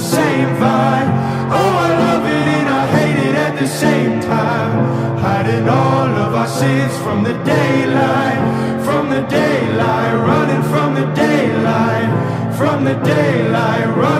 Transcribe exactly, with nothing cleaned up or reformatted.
same vibe. Oh, I love it and I hate it at the same time. Hiding all of our sins from the daylight, from the daylight, running from the daylight, from the daylight, running